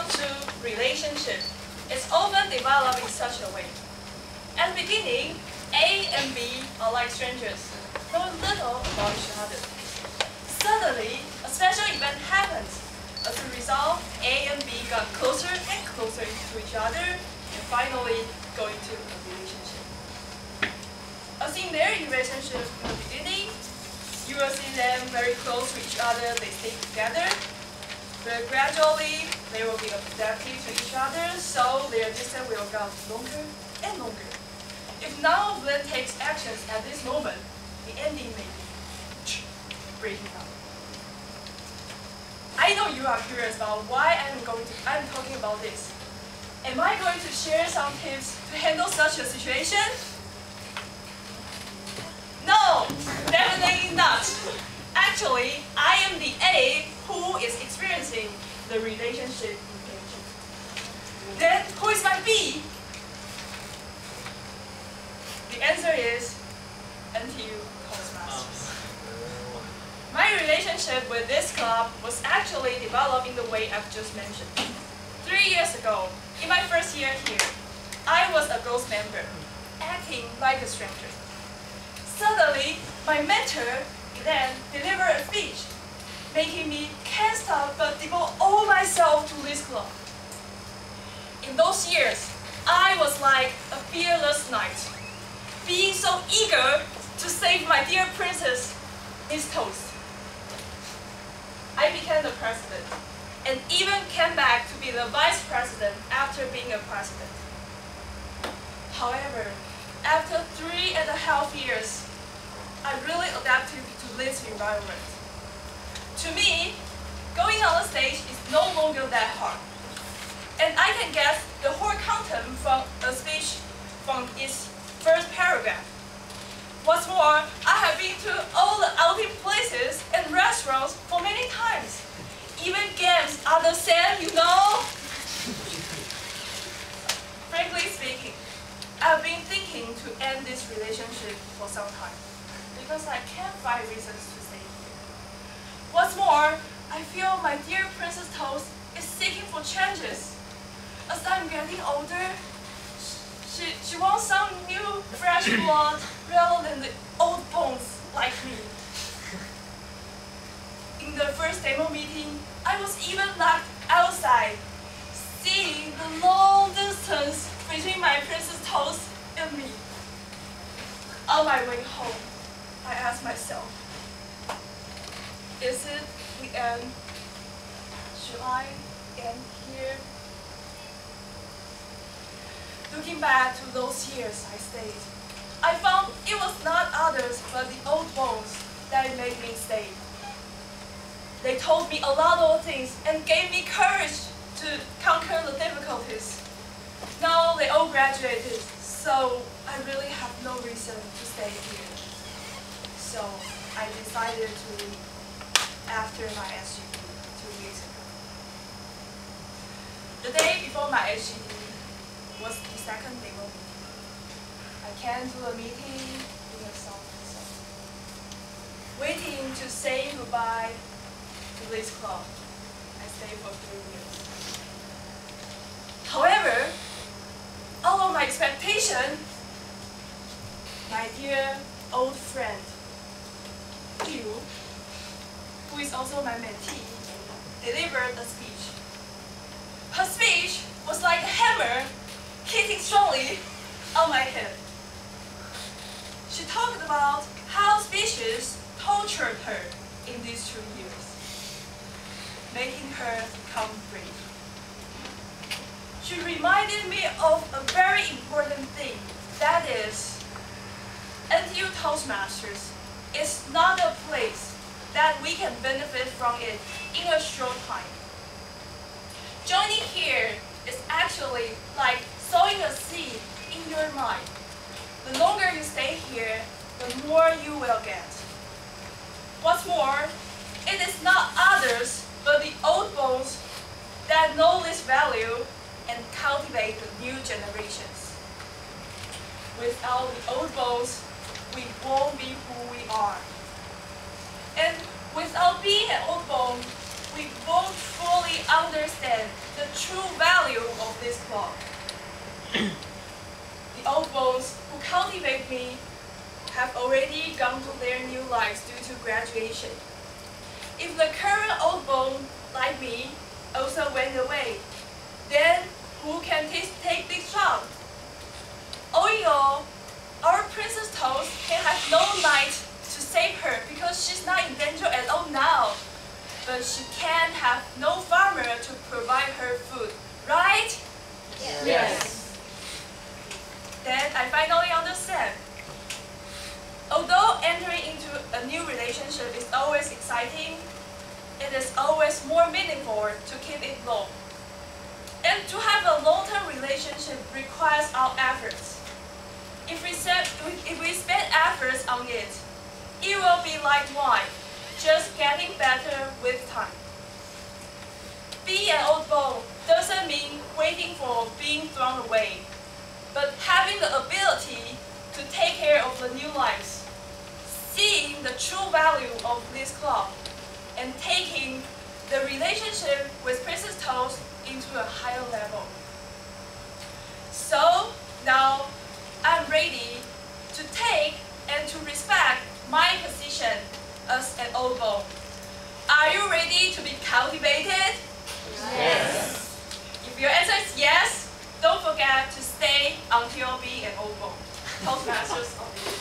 comes to relationship, it's often developed in such a way. At the beginning, A and B are like strangers, know little about each other. Suddenly, a special event happens. As a result, A and B got closer and closer to each other, and finally go into a relationship. As in their relationship in the beginning, you will see them very close to each other, they stay together. But gradually, they will be adaptive to each other, so their distance will go longer and longer. If none of them takes actions at this moment, the ending may be breaking up. I know you are curious about why I'm talking about this. Am I going to share some tips to handle such a situation? No, definitely not. Actually, I am the A who is experiencing the relationship engagement. Then, who is my B? The answer is NTU Toastmasters. My relationship with this club was actually developed in the way I've just mentioned. 3 years ago, in my first year here, I was a ghost member, acting like a stranger. Suddenly, my mentor then delivered a speech, making me can't stop but devote all myself to this club. In those years, I was like a fearless knight, being so eager to save my dear princess, Miss Toast. I became the president, and even came back to be the vice president after being a president. However, after 3.5 years, I really adapted to this environment. To me, going on the stage is no longer that hard, and I can guess the whole content from a speech from its first paragraph. What's more, I have been to all the outing places and restaurants for many times. Even games are the same, you know? Frankly speaking, I've been thinking to end this relationship for some time, because I can't find reasons to stay here. What's more, I feel my dear Princess Toast is seeking for changes. As I'm getting older, she wants some new, fresh blood rather than the old bones like me. In the first demo meeting, I was even locked outside, seeing the long distance between my Princess Toast and me. On my way home, I asked myself, is it the end? Should I end here? Looking back to those years I stayed, I found it was not others but the old bones that made me stay. They told me a lot of things and gave me courage to conquer the difficulties. Now they all graduated, so I really have no reason to stay here. So I decided to leave after my SGD 2 years ago. The day before my SGD was the second demo meeting. I came to the meeting in a soft zone, waiting to say goodbye to this club. I stayed for 3 years. However, out of my expectation, my dear old friend, Liu, who is also my mentee, delivered a speech. Her speech was like a hammer hitting strongly on my head. She talked about how speeches tortured her in these 2 years, making her become brave. She reminded me of a very important thing, that is, NTU Toastmasters is not a place that we can benefit from it in a short time. Joining here is actually like sowing a seed in your mind. The longer you stay here, the more you will get. What's more, it is not others but the old bones that know this value and cultivate the new generations. Without the old bones, we won't be who we are. And without being an old bone, we won't fully understand the true value of this club. The old bones who cultivate me have already gone to their new lives due to graduation. If the current old bone, like me, also went away, then who can take this job? All in all, our Princess Toast can have no knight to save her because she's not in danger at all now. But she can have no farmer to provide her food, right? Yes. Then I finally understand. Although entering into a new relationship is always exciting, it is always more meaningful to keep it long. And to have a long-term relationship requires our efforts. If we spend efforts on it, it will be like wine, just getting better with time. Being an old bone doesn't mean waiting for being thrown away, but having the ability to take care of the new lives, seeing the true value of this club, and taking the relationship with Princess Toast into a higher level. So now I'm ready to take and to respect my position as an old bone. Are you ready to be cultivated? Yes. If your answer is yes, don't forget to stay until being an old bone. Toastmasters of the